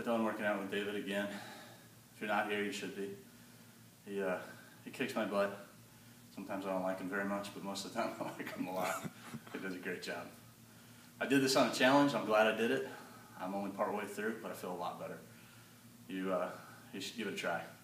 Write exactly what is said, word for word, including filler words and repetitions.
done working out with David again. If you're not here, you should be. He, uh, he kicks my butt. Sometimes I don't like him very much, but most of the time I like him a lot. He does a great job. I did this on a challenge. I'm glad I did it. I'm only part way through, but I feel a lot better. You, uh, you should give it a try.